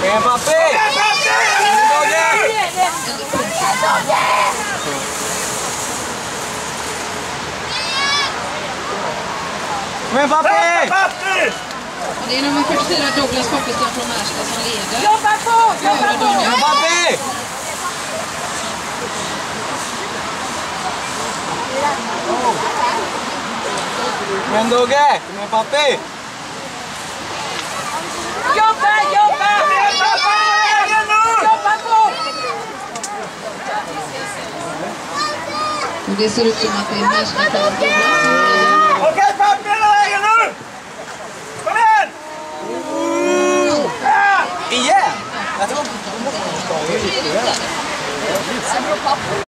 Med pappi! Med pappi! Det är nummer 44 Douglas Folkestad från Märsta som leder. Jobba på! Jobba på! Med pappi! Men Dogge, med pappi! Jobba, jobba! Jobba på! Och det ser ut som att det är Märsta för Douglas som leder. Okej, pappi hela vägen nu! Kom igen! Igen! Jag tror...